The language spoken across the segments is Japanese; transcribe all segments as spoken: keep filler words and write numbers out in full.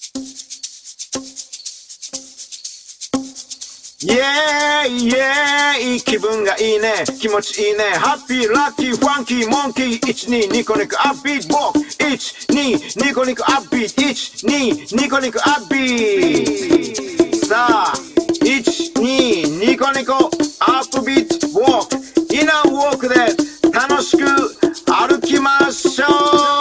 イエーイイエーイ気分がいいね気持ちいいねハッピーラッキーファンキーモンキーいちにニコニコアップビートボークいちにニコニコアップビートいちにニコニコアップビートさあいちにニコニコアップビートウォークイナーウォークで楽しく歩きましょ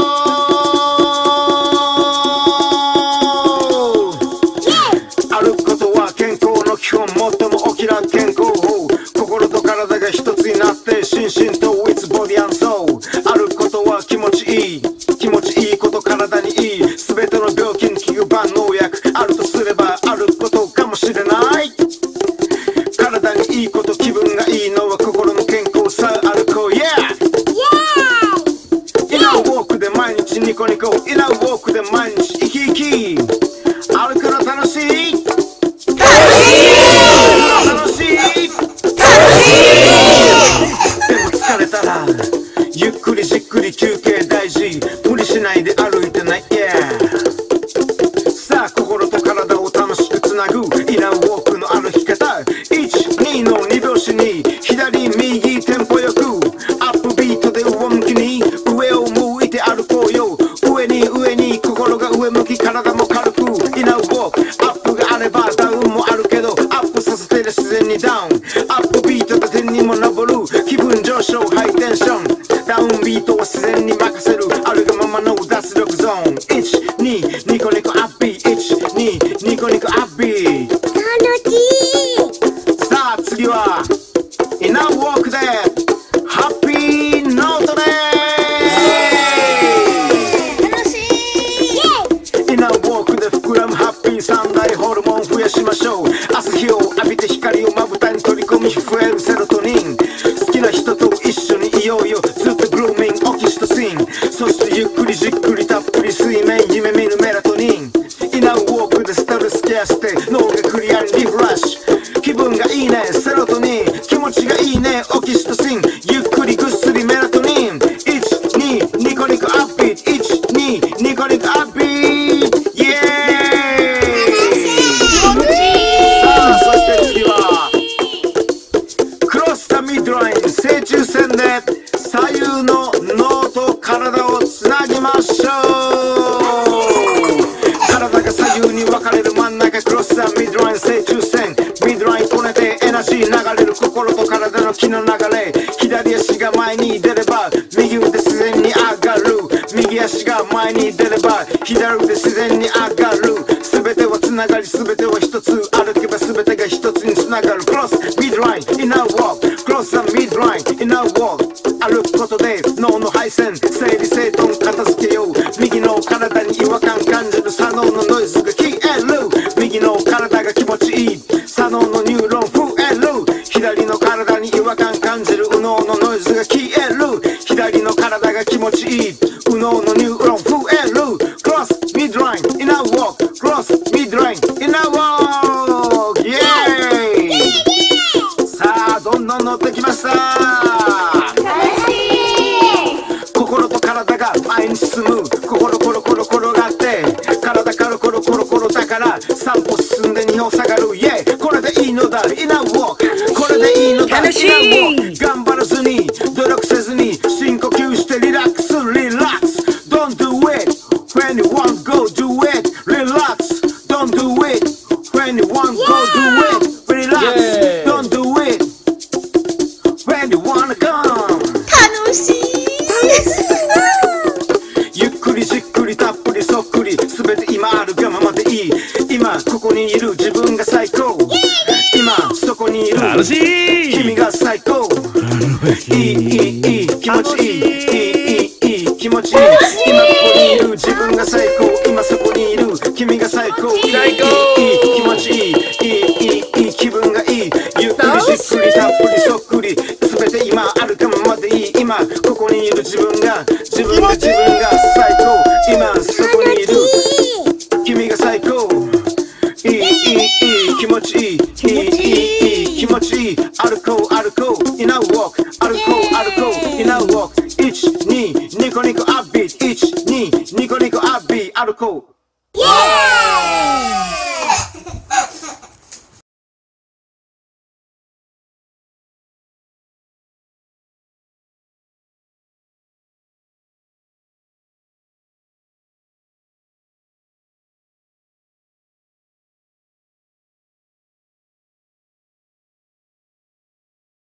う歩くことは健康の基本最も大きな健康法心と体が一つになって心身と With body and soul 歩くことは気持ちいい気持ちいいこと体にいい全ての病気に効く万能薬あるとすれば歩くことかもしれない体にいいこと気分がいいのは心の健康さ歩こう Yeah!イナーウォークで毎日ニコニコイナーウォークで毎日生き生き歩くの楽しい楽しいでも疲れたらゆっくりじっくり休憩大事無理しないで歩いてない Yeah さあ心と体を楽しくつなぐイナーウォークの歩き方いちにのに拍子に左右テンポよくアップビートで上向きに上を向いて歩こうよ上に上に心が上向き体も軽くイナーウォークアップがあればダウンもあるけどアップさせて自然にダウンアップビートで天にも昇る気分上昇ハイテンションダウンビートは自然に任せるあるがままの脱力ゾーンいちにニコニコアッピーいちにニコニコアッピー楽しいさあ次はイナーウォークでハッピーノートで楽しいイナーウォークで膨らむハッピー三大ホルモン増やしましょう朝日を浴びて光をまぶたに取り込み増えるセロトニン好きな人と一緒にいようよずっとグルーミングオキシトシンそしてゆっくりじっくりたっぷり睡眠夢見るメラトニンイナーウォークでストレスケアして脳がクリアにリフラッシュ気分がいいねセロトニン気持ちがいいねオキシトシンゆっくりぐっすりメラトニンいちにニコニコアップビートいちにニコニコアップビートイエーイさあそして次はクロスザミッドライン正中線で左右の脳と体をつなぎましょう体が左右に分かれる真ん中クロスザミッドライン正中線ミッドラインこねてエナジー流れる心と体の気の流れ左足が前に出れば右腕自然に上がる右足が前に出れば左腕自然に上がる全てはつながり全ては一つ歩けば全てが一つにつながるクロスミッドラインイナーウォーククロスザミッドラインイナーウォーク歩くことで脳の配線整理整頓片付けよう右の体に違和感感じる左脳のノイズが消える右の体が気持ちいい左脳のニューロン増える左の体に違和感感じる右脳のノイズが消える左の体が気持ちいい右脳のニューロン増えるクロスミッドラインイナーウォーククロスミッドラインイナーウォークイエーイさあどんどん乗ってきました心と体が前に進む心コロコロ転がって体からコロコロコロだからさん歩進んでに歩下がるイエーこれでいいのだイナーウォークこれでいいのだイナーウォーク頑張らずに努力せずに深呼吸してリラックスリラックス Don't do it when you want go do it relax Don't do it when you want go do it relax Don't do it when you wanna come 楽しいゆっくりじっくりたっぷりそっくり全て今あるがままでいい今ここにいる自分が最高今そこにいる君が最高いいいいいい気持ちいいいいいいいい気持ちいい今ここにいる自分が最高今そこにいる君が最高いいいいい気持ちいいいいいいいい気分がいいゆっくりじっくりたっぷりそっくり全て今あるがままでいい今ここにいる自分が自分が自分が最高今そこにいる君が最高いいいいいい気持ちいいいいいいいい気持ちいい歩こう歩こうイナーウォーク歩こう歩こうイナーウォークいちにニコニコアップビートいちにニコニコアップビート歩こうイエーイ